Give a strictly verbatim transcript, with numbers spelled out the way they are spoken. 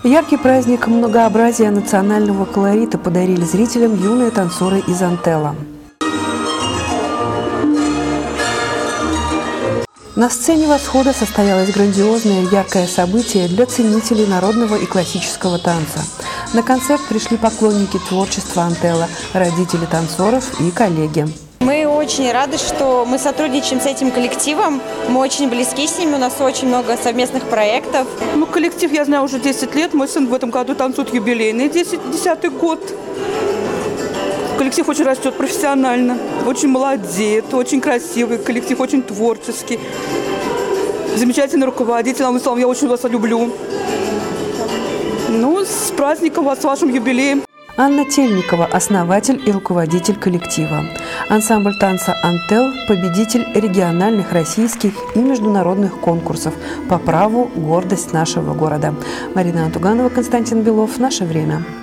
Яркий праздник многообразия национального колорита подарили зрителям юные танцоры из Антелла. На сцене «Восхода» состоялось грандиозное яркое событие для ценителей народного и классического танца. На концерт пришли поклонники творчества Антелла, родители танцоров и коллеги. Мы очень рады, что мы сотрудничаем с этим коллективом. Мы очень близки с ними, у нас очень много совместных проектов. Ну, коллектив я знаю уже десять лет. Мой сын в этом году танцует юбилейный десятый год. Коллектив очень растет профессионально, очень молодеет, очень красивый коллектив, очень творческий. Замечательный руководитель, я очень вас люблю. Ну, с праздником вас, с вашим юбилеем. Анна Тельникова – основатель и руководитель коллектива. Ансамбль танца «Антелл» – победитель региональных, российских и международных конкурсов. По праву гордость нашего города. Марина Антуганова, Константин Белов. Наше время.